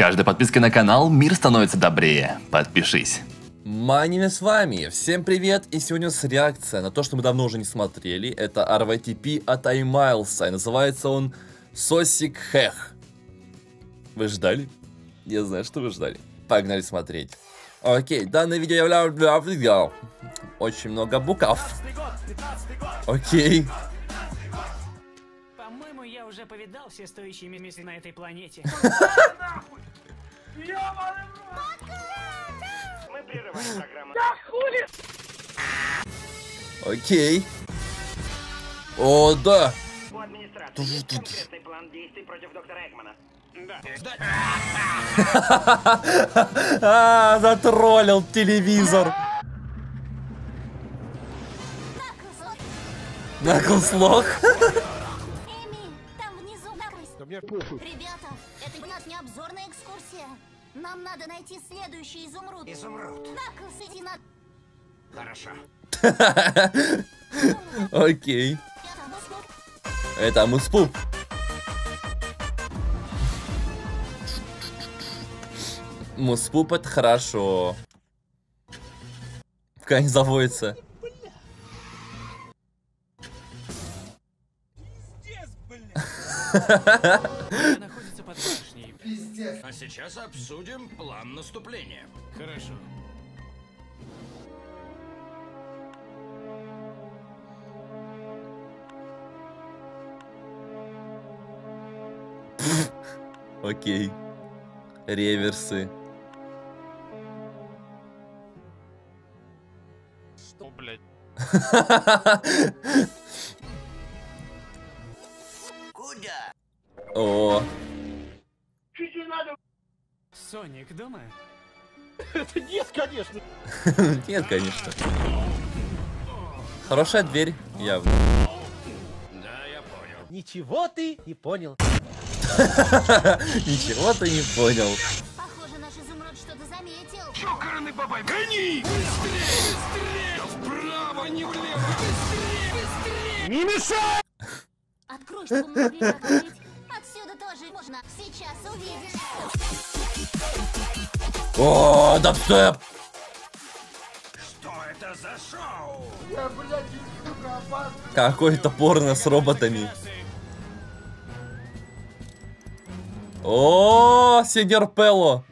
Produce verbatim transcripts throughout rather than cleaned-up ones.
каждой подпиской на канал мир становится добрее. Подпишись. Маними с вами, всем привет, и сегодня у нас реакция на то, что мы давно уже не смотрели. Это ар ви ти пи от iMiles'а, и называется он Сосик Хех. Вы ждали? Я знаю, что вы ждали. Погнали смотреть. Окей, данное видео является... Очень много букв. Окей. По-моему, я уже повидал все стоящие места на этой планете. Мы прерываем программу. Окей. О, да. У администрации есть конкретный план действий против доктора Экмана. А, затроллил телевизор. Наклслох. Эми, там внизу накрыть. Ребята, это у нас не обзорная экскурсия. Нам надо найти следующий изумруд. Изумруд. Наклс, иди на... Хорошо. Окей. Это Муспуп. Муспуп это хорошо. Пока не заводится. Находится под башней. А сейчас обсудим план наступления. Хорошо. Окей. Реверсы. Что, блядь? Куда? О. Соник дома? Нет, конечно. Хорошая дверь, явно. Да, я понял. Ничего ты не понял. Ничего ты не понял. Похоже, наш изумруд что-то заметил. Чокорный бабай, гони! Быстрее, быстрее! Вправо, не влево! Быстрее, быстрее! Не мешай! Открой, чтобы мы могли открыть. Отсюда тоже можно. Сейчас увидишь. О, дабстеп! Что это за шоу? Какой-то порно с роботами. О, сеньор Пелло.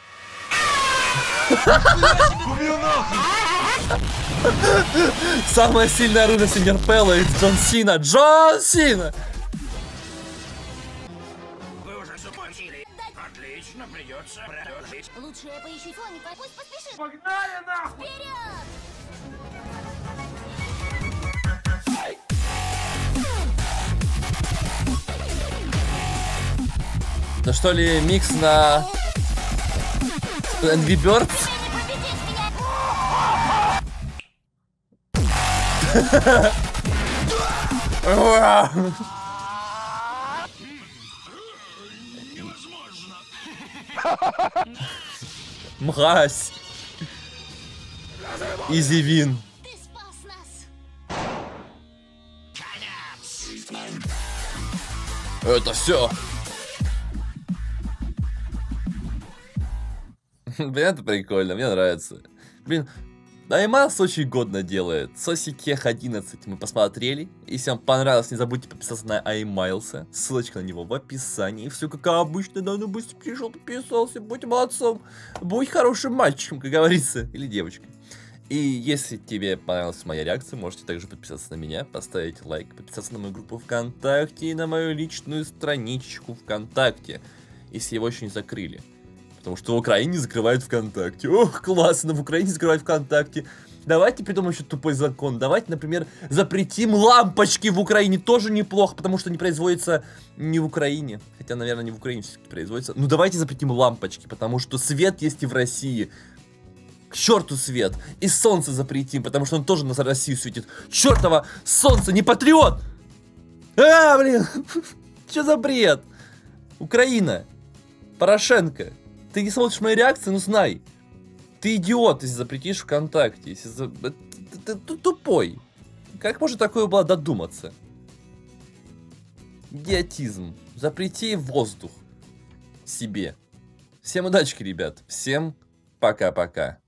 Самое сильное оружие сеньор Пелло — это Джон Сина. Джон Сина! Вы уже заплатили. Отлично, придется продолжить. Лучше я поищу Соника. Пусть поспешит. Погнали нахуй! Вперед! Это что ли микс на Angry Birds? Мразь. Изи вин. Ты спас нас. Это все. Блин, это прикольно, мне нравится. Блин, iMiles'а очень годно делает. Сосик Хех одиннадцать мы посмотрели. Если вам понравилось, не забудьте подписаться на iMiles'а. Ссылочка на него в описании. Все как обычно, да, ну быстро пришел, подписался. Будь молодцом. Будь хорошим мальчиком, как говорится. Или девочкой. И если тебе понравилась моя реакция, можете также подписаться на меня, поставить лайк, подписаться на мою группу ВКонтакте и на мою личную страничку ВКонтакте, если его еще не закрыли. Потому что в Украине закрывают ВКонтакте. Ох, классно, в Украине закрывают ВКонтакте. Давайте придумаем еще тупой закон. Давайте, например, запретим лампочки в Украине. Тоже неплохо, потому что они производятся не в Украине. Хотя, наверное, не в Украине все-таки производятся. Ну, давайте запретим лампочки, потому что свет есть и в России. К черту свет. И солнце запретим, потому что он тоже на Россию светит. Чертово солнце, не патриот! А, блин, что за бред? Украина, Порошенко. Ты не смотришь мои реакции, ну знай. Ты идиот, если запретишь ВКонтакте. Если за... ты, ты, ты тупой. Как можно такое было додуматься? Идиотизм. Запрети воздух себе. Всем удачи, ребят. Всем пока-пока.